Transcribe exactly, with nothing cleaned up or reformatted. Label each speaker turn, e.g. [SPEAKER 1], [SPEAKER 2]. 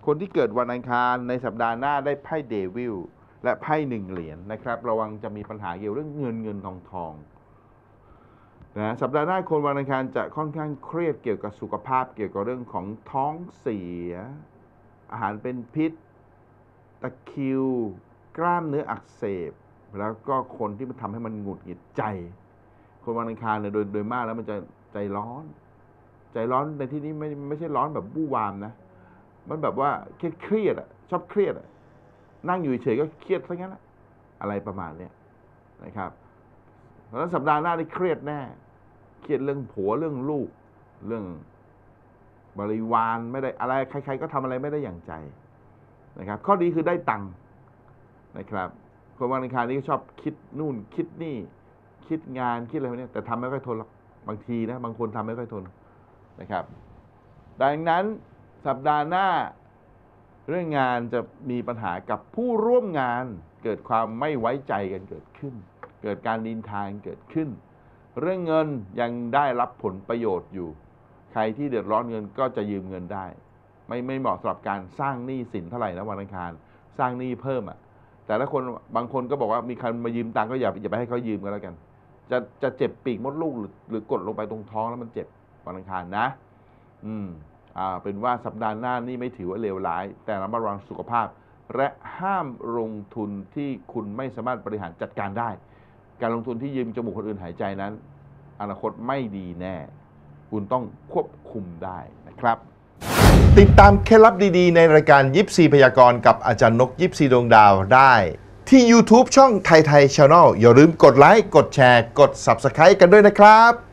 [SPEAKER 1] คนที่เกิดวันอังคารในสัปดาห์หน้าได้ไพ่เดวิลและไพ่หนึ่งเหรียญ นะครับระวังจะมีปัญหาเกี่ยวเรื่องเงินเงินทองทองนะสัปดาห์หน้าคนวันอังคารจะค่อนข้างเครียดเกี่ยวกับสุขภาพเกี่ยวกับเรื่องของท้องเสียอาหารเป็นพิษตะคริวกล้ามเนื้ออักเสบแล้วก็คนที่มันทำให้มันหงุดหงิดใจคนวันอังคารเนี่ยโดยโดยมากแล้วมันจะใจร้อนใจร้อนในที่นี้ไม่ไม่ใช่ร้อนแบบบู้วามนะมันแบบว่าเครียดเครียดอ่ะชอบเครียดอ่ะนั่งอยู่เฉยก็เครียดซะงั้นอะไรประมาณเนี้ยนะครับเพราะฉะนั้นสัปดาห์หน้าได้เครียดแน่เครียดเรื่องผัวเรื่องลูกเรื่องบริวารไม่ได้อะไรใครๆก็ทำอะไรไม่ได้อย่างใจนะครับข้อดีคือได้ตังค์นะครับคนวันอังคารนี้ก็ชอบคิดนู่นคิดนี่คิดงานคิดอะไรพวกนี้แต่ทำไม่ค่อยทนหรอกบางทีนะบางคนทำไม่ค่อยทนนะครับดังนั้นสัปดาห์หน้าเรื่องงานจะมีปัญหากับผู้ร่วมงานเกิดความไม่ไว้ใจกันเกิดขึ้นเกิดการนินทาเกิดขึ้นเรื่องเงินยังได้รับผลประโยชน์อยู่ใครที่เดือดร้อนเงินก็จะยืมเงินได้ไม่ไม่เหมาะสำหรับการสร้างหนี้สินเท่าไหร่นะวันอังคารสร้างหนี้เพิ่มอ่ะแต่ละคนบางคนก็บอกว่ามีใครมายืมตังค์ก็อย่าอย่าไปให้เขายืมกันแล้วกันจะจะเจ็บปีกมดลูกหรือหรือกดลงไปตรงท้องแล้วมันเจ็บวันอังคารนะอืมอ่าเป็นว่าสัปดาห์หน้านี่ไม่ถือว่าเลวร้ายแต่ระมัดระวังสุขภาพและห้ามลงทุนที่คุณไม่สามารถบริหารจัดการได้การลงทุนที่ยืมจมูกคนอื่นหายใจนั้นอนาคตไม่ดีแน่คุณต้องควบคุมได้นะครับติดตามเคล็ดลับดีๆในรายการยิปซีพยากรณ์กับอาจารย์นกยิปซีดวงดาวได้ที่ YouTube ช่องไทยไทย Channel อย่าลืมกดไลค์กดแชร์กด Subscribe กันด้วยนะครับ